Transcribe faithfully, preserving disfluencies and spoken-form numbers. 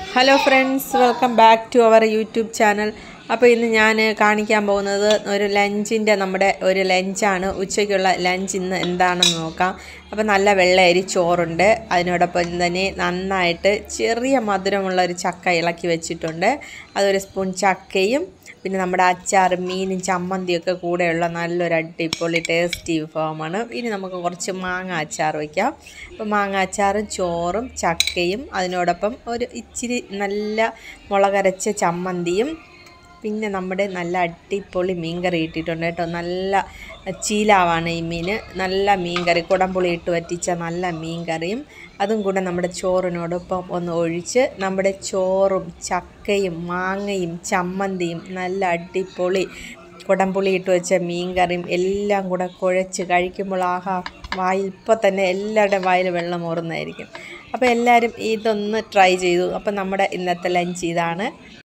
Hello friends, welcome back to our YouTube channel. അപ്പോൾ ഇന്ന് ഞാൻ കാണിക്കാൻ പോകുന്നത് ഒരു ലഞ്ചിൻ്റെ നമ്മുടെ ഒരു ലഞ്ചാണ്. ഉച്ചയ്ക്കുള്ള ലഞ്ച് ഇന്ന് എന്താണെന്ന് നോക്കാം. അപ്പോൾ നല്ല വെള്ള അരി ചോറുണ്ട്, അതിനോടൊപ്പം തന്നെ നന്നായിട്ട് ചെറിയ മധുരമുള്ള ഒരു ചക്ക ഇളക്കി വെച്ചിട്ടുണ്ട്. അതൊരു സ്പൂൺ ചക്കയും പിന്നെ നമ്മുടെ അച്ചാറും മീനും ചമ്മന്തിയൊക്കെ കൂടെയുള്ള നല്ലൊരു അടിപൊളി ടേസ്റ്റി വിഭവമാണ്. ഇനി നമുക്ക് കുറച്ച് മാങ്ങ അച്ചാർ വയ്ക്കാം. അപ്പോൾ മാങ്ങ അച്ചാറും ചോറും ചക്കയും അതിനോടൊപ്പം ഒരു ഇച്ചിരി നല്ല മുളകരച്ച ചമ്മന്തിയും പിന്നെ നമ്മുടെ നല്ല അടിപൊളി മീൻ കറി ഇട്ടിട്ടുണ്ട് കേട്ടോ. നല്ല ചീലാവാണ് ഈ മീൻ, നല്ല മീൻ കറി, കുടംപുളി ഇട്ട് വറ്റിച്ച നല്ല മീൻ കറിയും അതും കൂടെ നമ്മുടെ ചോറിനോടൊപ്പം ഒന്ന് ഒഴിച്ച് നമ്മുടെ ചോറും ചക്കയും മാങ്ങയും ചമ്മന്തിയും നല്ല അടിപൊളി കുടംപുളി ഇട്ട് വെച്ച മീൻ കറിയും എല്ലാം കൂടെ കുഴച്ച് കഴിക്കുമ്പോൾ ആഹാ, വായിൽ ഇപ്പോൾ തന്നെ എല്ലാവരുടെയും വായിൽ വെള്ളം ഊറുന്നതായിരിക്കും. അപ്പോൾ എല്ലാവരും ഇതൊന്ന് ട്രൈ ചെയ്തു. അപ്പോൾ നമ്മുടെ ഇന്നത്തെ ലഞ്ച് ഇതാണ്.